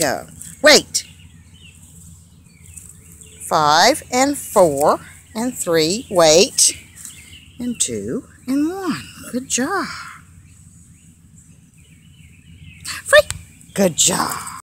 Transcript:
go. Wait. 5 and 4 and 3. Wait. And 2 and 1. Good job. Free. Good job.